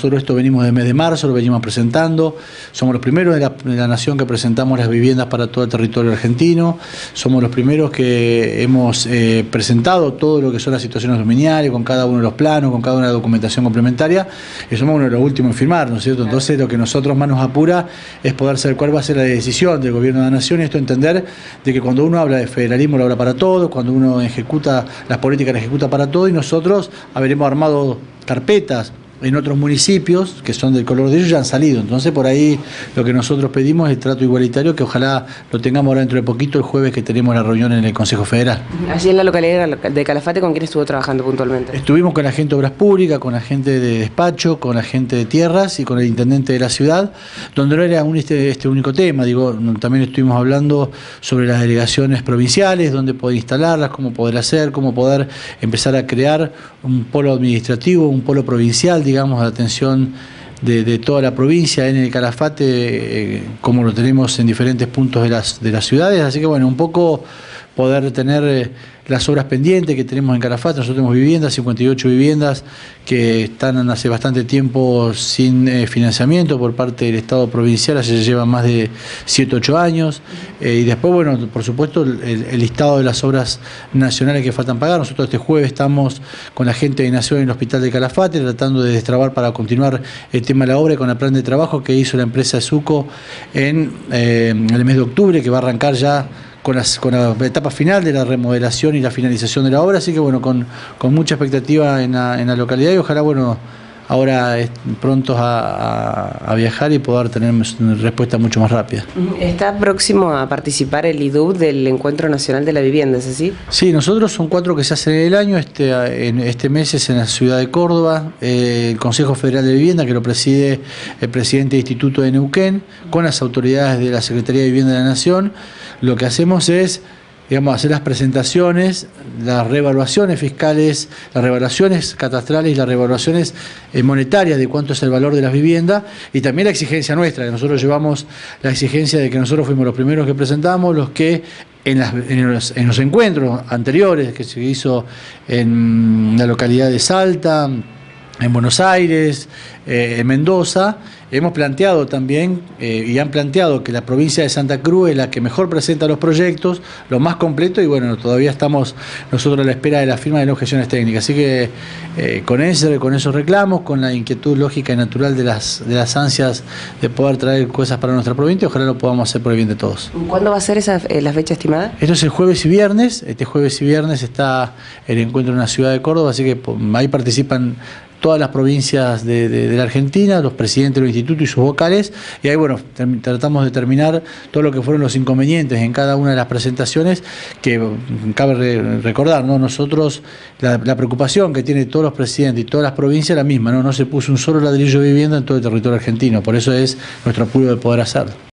nosotros esto venimos del mes de marzo, lo venimos presentando, somos los primeros de la nación que presentamos las viviendas para todo el territorio argentino, somos los primeros que hemos presentado todo lo que son las situaciones dominiales, con cada uno de los planos, con cada una de la documentación complementaria, y somos uno de los últimos en firmar, ¿no es cierto? Entonces lo que nosotros más nos apura es poder saber cuál va a ser la decisión del gobierno de la nación, y esto entender de que cuando uno habla de federalismo lo habla para todos, cuando uno ejecuta las políticas las ejecuta para todos, y nosotros habremos armado carpetas en otros municipios que son del color de ellos ya han salido. Entonces por ahí lo que nosotros pedimos es el trato igualitario, que ojalá lo tengamos ahora dentro de poquito, el jueves que tenemos la reunión en el Consejo Federal. Allí en la localidad de Calafate, ¿con quién estuvo trabajando puntualmente? Estuvimos con la gente de Obras Públicas, con la gente de despacho, con la gente de tierras y con el intendente de la ciudad, donde no era este único tema. Digo, también estuvimos hablando sobre las delegaciones provinciales, dónde poder instalarlas, cómo poder hacer, cómo poder empezar a crear un polo administrativo, un polo provincial, digamos, de atención de toda la provincia en el Calafate, como lo tenemos en diferentes puntos de las ciudades. Así que bueno, un poco poder tener las obras pendientes que tenemos en Calafate. Nosotros tenemos viviendas, 58 viviendas que están hace bastante tiempo sin financiamiento por parte del Estado provincial, ya se llevan más de 7 u 8 años. Y después, bueno, por supuesto, el listado de las obras nacionales que faltan pagar. Nosotros este jueves estamos con la gente de Nación en el Hospital de Calafate tratando de destrabar para continuar el tema de la obra con el plan de trabajo que hizo la empresa Suco en el mes de octubre, que va a arrancar ya con la etapa final de la remodelación y la finalización de la obra. Así que bueno, con mucha expectativa en la localidad, y ojalá, bueno, ahora prontos a viajar y poder tener una respuesta mucho más rápida. ¿Está próximo a participar el IDUB del Encuentro Nacional de la Vivienda, es así? Sí, nosotros son 4 que se hacen en el año. Este mes es en la ciudad de Córdoba, el Consejo Federal de Vivienda, que lo preside el presidente del Instituto de Neuquén, con las autoridades de la Secretaría de Vivienda de la Nación. Lo que hacemos es, digamos, hacer las presentaciones, las revaluaciones fiscales, las revaluaciones catastrales y las revaluaciones monetarias de cuánto es el valor de las viviendas, y también la exigencia nuestra, que nosotros llevamos la exigencia de que nosotros fuimos los primeros que presentamos, los que en los encuentros anteriores que se hizo en la localidad de Salta, en Buenos Aires, en Mendoza, hemos planteado también y han planteado que la provincia de Santa Cruz es la que mejor presenta los proyectos, lo más completo, y bueno, todavía estamos nosotros a la espera de la firma de las objeciones técnicas. Así que con esos reclamos, con la inquietud lógica y natural de las ansias de poder traer cosas para nuestra provincia, ojalá lo podamos hacer por el bien de todos. ¿Cuándo va a ser la fecha estimada? Esto es el jueves y viernes. Este jueves y viernes está el encuentro en la ciudad de Córdoba, así que ahí participan todas las provincias de la Argentina, los presidentes de los institutos y sus vocales, y ahí, bueno, tratamos de terminar todo lo que fueron los inconvenientes en cada una de las presentaciones, que cabe recordar, ¿no? Nosotros, la preocupación que tienen todos los presidentes y todas las provincias es la misma, ¿no? No se puso un solo ladrillo de vivienda en todo el territorio argentino, por eso es nuestro apuro de poder hacerlo.